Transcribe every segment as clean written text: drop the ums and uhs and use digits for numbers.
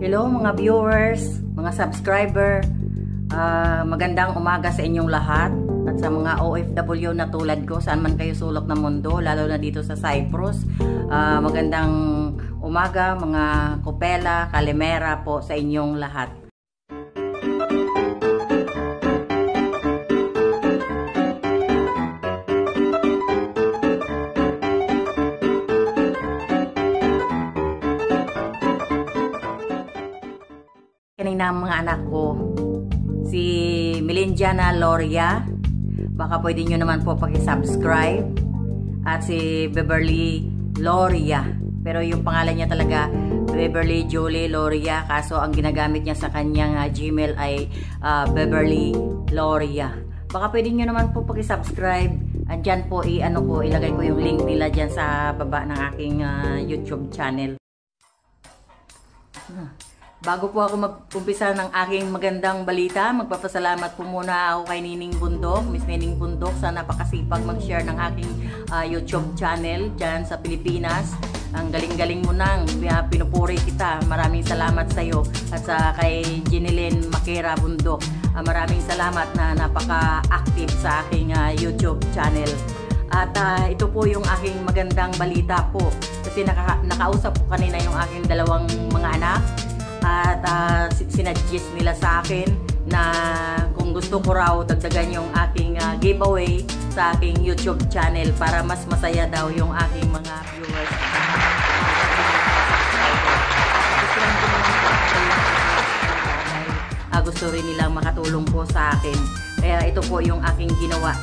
Hello mga viewers, mga subscriber, magandang umaga sa inyong lahat at sa mga OFW na tulad ko, saan man kayo sulok ng mundo, lalo na dito sa Cyprus. Magandang umaga mga kopela, kalimera po sa inyong lahat. Kanina ang mga anak ko, si Melindiana Loria, baka pwede nyo naman po paki-subscribe, at si Beverly Loria, pero yung pangalan niya talaga Beverly Julie Loria, kaso ang ginagamit niya sa kanyang Gmail ay Beverly Loria. Baka pwede nyo naman po paki-subscribe. Andyan po ilagay ko yung link nila dyan sa baba ng aking YouTube channel. Bago po ako mag-umpisa ng aking magandang balita, magpapasalamat po muna ako kay Nining Bundok, Miss Nining Bundok, sa napakasipag mag-share ng aking YouTube channel dyan sa Pilipinas. Ang galing-galing mo nang, pinupuri kita. Maraming salamat sa iyo. At sa kay Jeneline Makera Bundok, maraming salamat na napaka-active sa aking YouTube channel. At ito po yung aking magandang balita po. Kasi nakausap po kanina yung aking dalawang mga anak. At sinadjust nila sa akin na kung gusto ko raw dagdagan yung aking giveaway sa aking YouTube channel para mas masaya daw yung aking mga viewers. Gusto rin nilang makatulong po sa akin. Kaya ito po yung aking ginawa.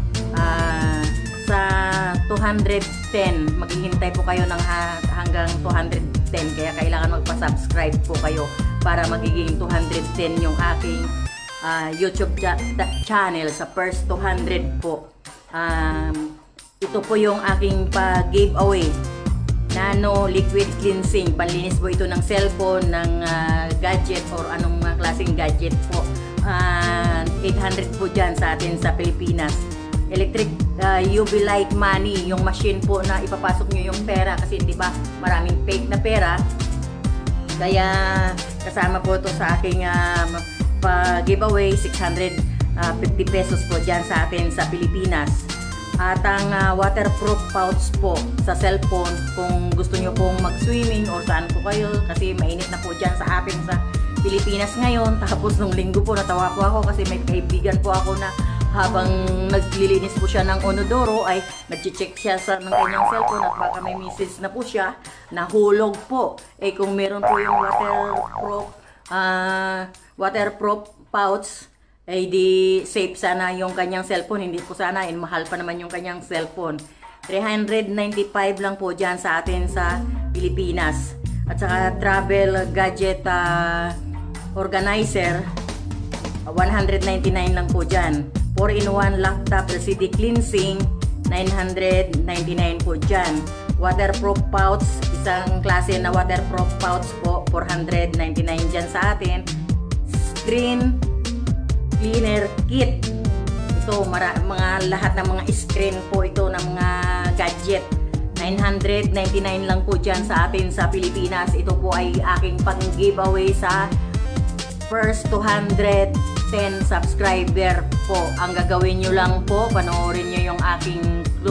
Sa 210, maghihintay po kayo ng hanggang 210, kaya kailangan magpa-subscribe po kayo para magiging 210 yung aking YouTube channel sa first 200 po. Ito po yung aking pa-giveaway. Nano Liquid Cleansing. Panlinis po ito ng cellphone, ng gadget or anong klaseng gadget po. 800 po dyan sa atin sa Pilipinas. Electric UV light money, yung machine po na ipapasok nyo yung pera kasi di ba maraming fake na pera. Kaya kasama po ito sa aking giveaway, 650 pesos po dyan sa atin sa Pilipinas. At ang waterproof pouch po sa cellphone kung gusto nyo pong mag-swimming or saan po kayo kasi mainit na po dyan sa atin sa Pilipinas ngayon. Tapos nung linggo po natawa po ako kasi may kaibigan po ako na habang naglilinis po siya ng Onodoro ay nag-check siya ng kanyang cellphone at baka may message na po siya, nahulog po. Eh kung meron po yung waterproof pouch, ay di safe sana yung kanyang cellphone. Hindi po sana, mahal pa naman yung kanyang cellphone. 395 lang po dyan sa atin sa Pilipinas. At saka travel gadget organizer, 199 lang po dyan. 4-in-1 laptop LCD cleansing, 999 po dyan. Waterproof pouch, isang klase na waterproof pouch po, 499 dyan sa atin. Screen cleaner kit. Ito, lahat ng mga screen po ito ng mga gadget. 999 lang po dyan sa atin sa Pilipinas. Ito po ay aking pang-giveaway sa first 210 subscriber po. Ang gagawin nyo lang po, panoorin nyo yung aking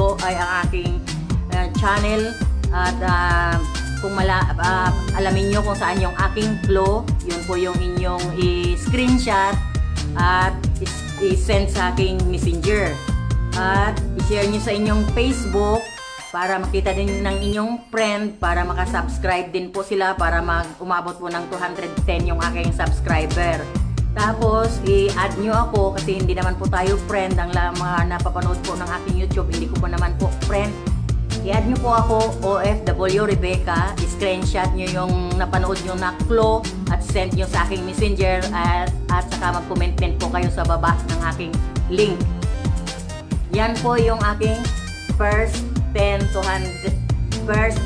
channel at kung alamin nyo kung saan yung aking flow, yun po yung inyong i-screenshot at i-send sa aking messenger at i-share nyo sa inyong Facebook para makita din ng inyong friend, para makasubscribe din po sila para umabot po ng 210 yung aking subscriber. Tapos, i-add nyo ako kasi hindi naman po tayo friend. Ang mga napapanood po ng aking YouTube, hindi ko po naman po friend. I-add nyo po ako, OFW Rebecca. I-screenshot nyo yung napanood nyo na clue at send nyo sa aking messenger at saka mag-comment din po kayo sa baba ng aking link. Yan po yung aking first 210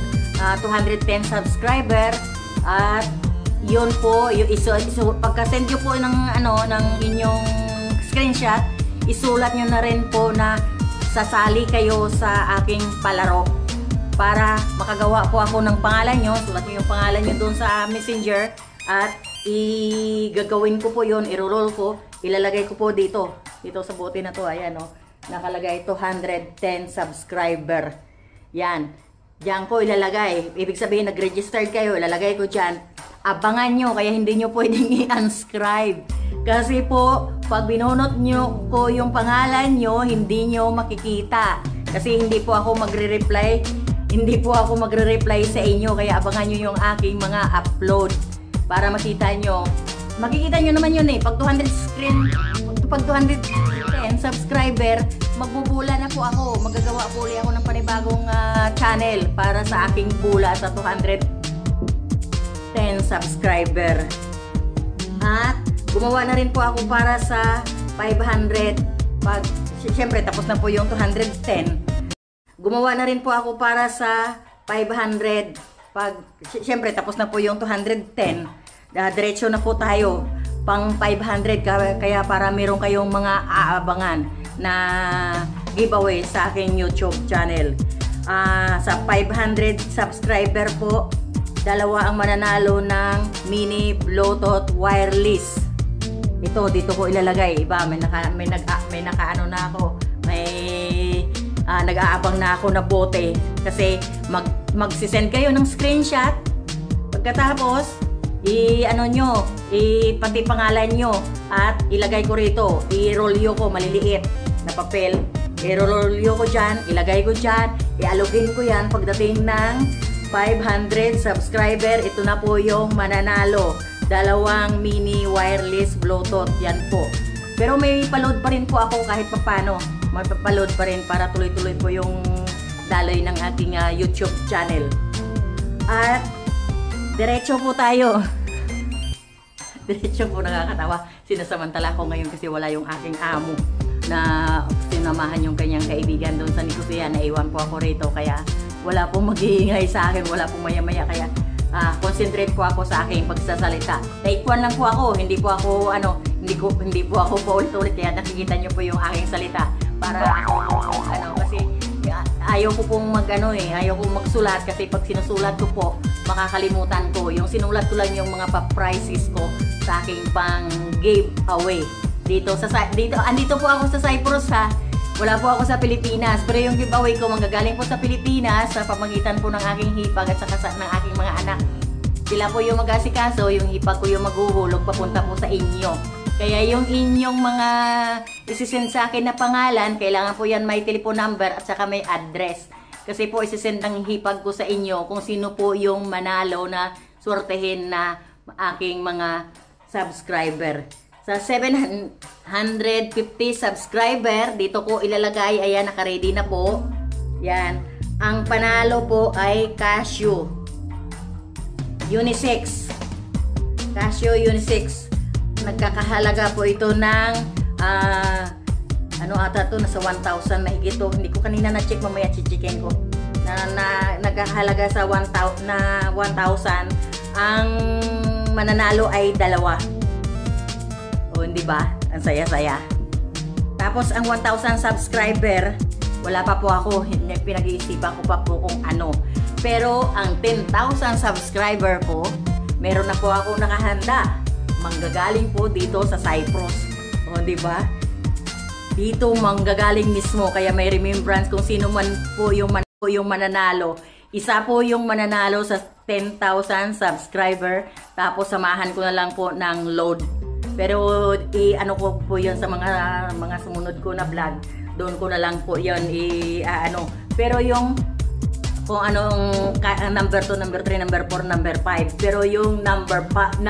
subscriber at yun po, pagka-send nyo po ng inyong screenshot, isulat nyo na rin po na sasali kayo sa aking palaro para makagawa po ako ng pangalan nyo. Sulat nyo yung pangalan nyo doon sa Messenger at gagawin ko po yun, i-roll ko, ilalagay ko po dito sa bote na to. Ayan o, nakalagay 210 subscriber. Yan, diyan ko ilalagay. Ibig sabihin nag-registered kayo, ilalagay ko dyan. Abangan nyo, kaya hindi nyo pwedeng i-unscribe. Kasi po, pag binunot nyo ko yung pangalan nyo, hindi nyo makikita. Kasi hindi po ako magre-reply. Hindi po ako magre-reply sa inyo. Kaya abangan nyo yung aking mga upload. Para makita nyo. Makikita nyo naman yun eh. Pag 210 subscriber, magbubula na po ako. Magagawa po ulit ako ng panibagong channel para sa aking bula sa 210 subscriber. At gumawa na rin po ako para sa 500. Pag siyempre tapos na po yung 210. Gumawa na rin po ako para sa 500. Pag siyempre tapos na po yung 210. Diretso na po tayo pang 500, kaya para meron kayong mga aabangan na giveaway sa aking YouTube channel. Sa 500 subscriber po, dalawa ang mananalo ng mini Bluetooth wireless. Ito dito ko ilalagay. Iba may nakaano na ako. Nag-aabang na ako na bote kasi magsisend kayo ng screenshot. Pagkatapos pati pangalan nyo at ilagay ko rito, i-rolyo ko maliliit na papel, i-rolyo ko dyan, ilagay ko dyan, i-alogin ko yan. Pagdating ng 500 subscriber, ito na po yung mananalo, dalawang mini wireless Bluetooth, yan po. Pero may paload pa rin po ako kahit papano, may papaload pa rin para tuloy-tuloy po yung daloy ng ating YouTube channel. At diretso po tayo. Diretso po, nakakatawa. Sinasamantala ko ngayon kasi wala yung aking amo na sinamahan yung kanyang kaibigan doon sa Nicosia. Naiwan po ako rito kaya wala pong mag-iingay sa akin, wala pong maya-maya kaya concentrate po ako sa aking pagsasalita. Taikwan lang po ako, hindi po ako paulit-ulit kaya nakikita niyo po yung aking salita para kasi ayaw ko pong ayaw kong magsulat kasi pag sinusulat ko po, makakalimutan ko. Yung sinulat ko lang yung mga pa-prizes ko sa aking pang giveaway. Andito po ako sa Cyprus ha. Wala po ako sa Pilipinas. Pero yung giveaway ko manggagaling po sa Pilipinas sa pamagitan po ng aking hipag at saka ng aking mga anak. Sila po yung mag-asikaso, yung hipag ko yung maghuhulog papunta po sa inyo. Kaya yung inyong mga isisend sa akin na pangalan, kailangan po yan may telephone number at saka may address. Kasi po isisend ang hipag ko sa inyo kung sino po yung manalo na swertehin na aking mga subscriber. Sa 750 subscriber, dito ko ilalagay, ayan, naka-ready na po. Yan. Ang panalo po ay Casio Unisex. Casio Unisex. Nagkakahalaga po ito ng nasa 1,000 na higit. Hindi ko kanina na-check, mamaya chichikin ko. Nagkakahalaga sa 1,000 ang mananalo ay dalawa. O hindi ba? Ang saya-saya. Tapos ang 1,000 subscriber, wala pa po ako, pinag-iisipan ko pa po kung ano. Pero ang 10,000 subscriber po, meron na po ako nakahanda. Manggagaling po dito sa Cyprus. O di ba? Dito manggagaling mismo, kaya may remembrance kung sino man po yung mananalo. Isa po yung mananalo sa 10,000 subscriber, tapos samahan ko na lang po ng load. Pero ano ko po 'yon sa mga sumunod ko na vlog. Doon ko na lang po 'yon Pero yung kung anong number 2, number 3, number 4, number 5. Pero yung number 1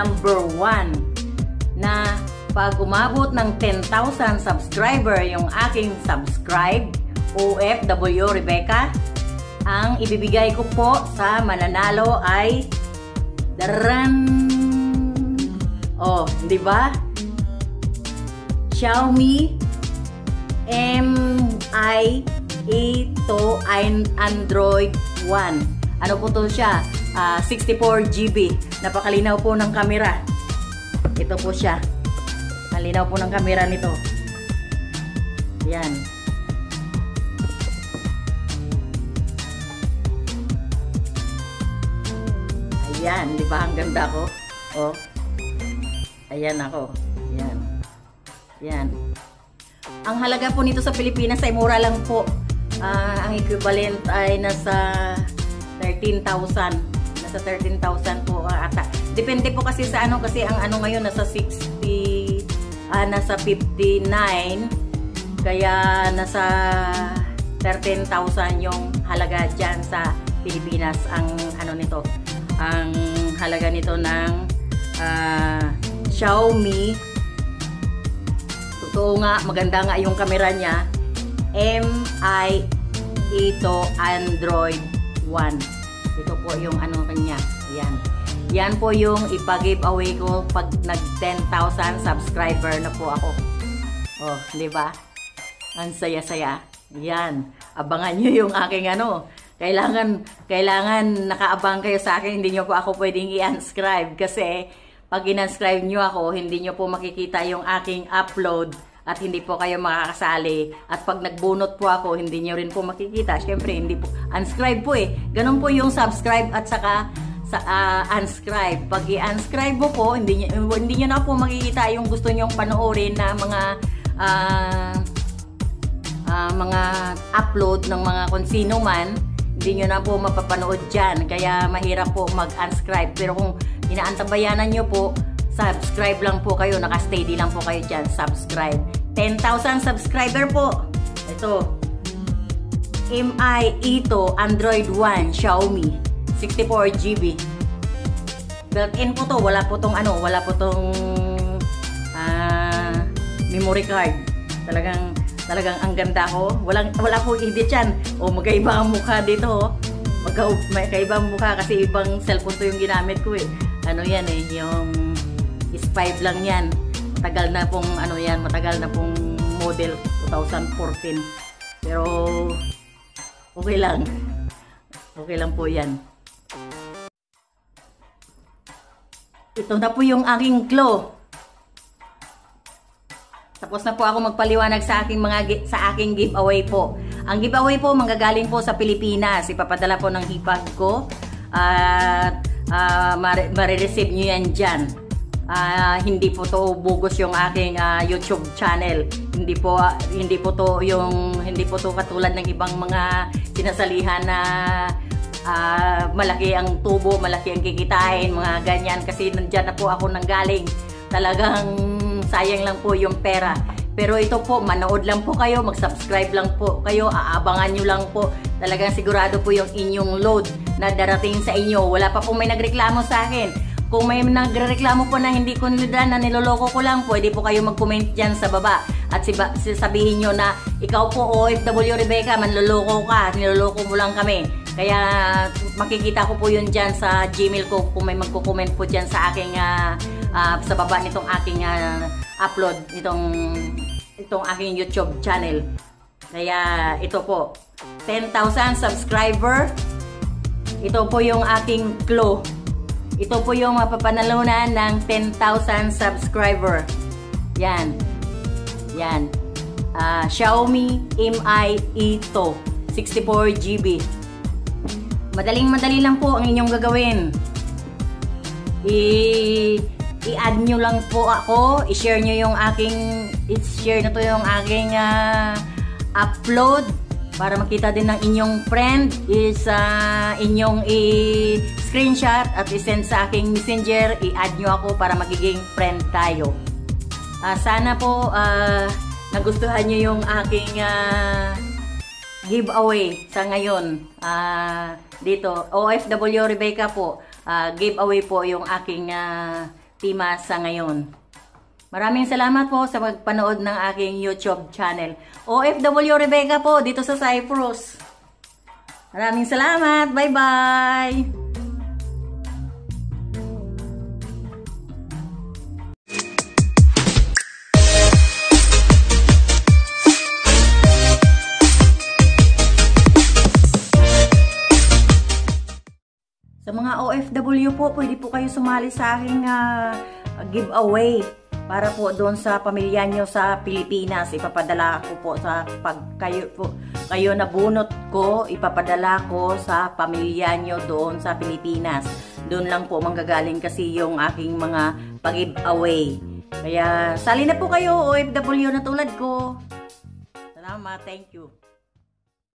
na pag umabot ng 10,000 subscriber yung aking subscribe, OFW Rebecca, ang ibibigay ko po sa mananalo ay di ba? Xiaomi Mi 8 Android 1. Ano po to siya? 64 GB. Napakalinaw po ng camera. Ito po siya. Ang linaw po ng camera nito. Yan. Yan, di ba? Ang ganda ko. Oh. Ayan ako. Yan. Yan. Ang halaga po nito sa Pilipinas ay mura lang po. Ang equivalent ay nasa 13,000. Nasa 13,000 po ata. Depende po kasi sa ano, kasi ang ano ngayon nasa 60, nasa 59. Kaya nasa 13,000 yung halaga dyan sa Pilipinas. Ang ano nito, ang halaga nito ng Xiaomi. Totoo nga, maganda nga yung camera niya. MI ito Android 1. Ito po yung ano kanya. Yan. Yan po yung ipa-giveaway ko pag nag 10,000 subscriber na po ako. Oh, di ba? Ang saya-saya. Yan. Abangan nyo yung aking ano. Kailangan nakaabang kayo sa akin. Hindi nyo po ako pwedeng i-unscribe kasi pag in-unscribe nyo ako, hindi nyo po makikita yung aking upload at hindi po kayo makakasali. At pag nagbunot po ako, hindi nyo rin po makikita. Siyempre, hindi po. Unscribe po eh. Ganun po yung subscribe at saka unscribe. Pag i-unscribe mo po, hindi nyo na po makikita yung gusto nyong panoorin na mga upload ng mga kung sino man. Hindi nyo na po mapapanood dyan. Kaya mahirap po mag-unscribe. Pero kung inaantabayanan nyo po, subscribe lang po kayo. Naka-steady lang po kayo dyan. Subscribe. 10,000 subscriber po. Ito. MI ito Android 1 Xiaomi 64GB. Built-in po to. Wala po tong ano. Wala po tong memory card. Talagang ang ganda ko. Wala po edit yan. O magkaiba ang mukha dito. Magkaiba ang mukha kasi ibang cellphone to yung ginamit ko eh. Ano yan eh, yung S5 lang yan. Matagal na pong ano yan, matagal na pong model 2014. Pero okay lang. Okay lang po yan. Ito na po yung aking glow. Tapos na po ako magpaliwanag sa aking giveaway po. Ang giveaway po manggagaling po sa Pilipinas. Ipapadala po ng hipag ko. At marireceive nyo yan dyan. Hindi po to bugos yung aking YouTube channel. Hindi po to katulad ng ibang mga sinasalihan na malaki ang tubo, malaki ang kikitain, mga ganyan. Kasi nandyan na po ako nanggaling. Talagang sayang lang po yung pera. Pero ito po, manood lang po kayo, mag-subscribe lang po kayo, aabangan nyo lang po. Talagang sigurado po yung inyong load na darating sa inyo. Wala pa po may nagreklamo sa akin. Kung may nagreklamo po na hindi ko niladan, na niloloko ko lang, pwede po kayo mag-comment dyan sa baba. At sabihin nyo na, ikaw po OFW Rebecca, manloloko ka, niloloko mo lang kami. Kaya makikita ko po yun dyan sa Gmail ko kung may magko-comment po dyan sa aking sa baba nitong aking upload, itong aking YouTube channel. Kaya ito po, 10,000 subscriber. Ito po yung aking clue. Ito po yung mapapanalunan ng 10,000 subscriber. Yan. Yan. Xiaomi MI ito 64GB. Madaling-madali lang po ang inyong gagawin. I-add nyo lang po ako. I-share nyo yung i-share na to yung aking upload para makita din ng inyong friend. Inyong i-screenshot at i-send sa aking messenger. I-add nyo ako para magiging friend tayo. Sana po nagustuhan nyo yung aking giveaway sa ngayon. Dito, OFW Rebecca po. Giveaway po yung aking tema sa ngayon. Maraming salamat po sa pagpanood ng aking YouTube channel. OFW Rebecca po dito sa Cyprus. Maraming salamat. Bye-bye! Sa mga OFW po, pwede po kayo sumali sa aking giveaway. para po doon sa pamilya nyo sa Pilipinas. Ipapadala ko po sa kayo nabunot ko, ipapadala ko sa pamilya nyo doon sa Pilipinas. Doon lang po manggagaling kasi yung aking mga pag-giveaway. Kaya sali na po kayo OFW na tulad ko. Salamat, thank you.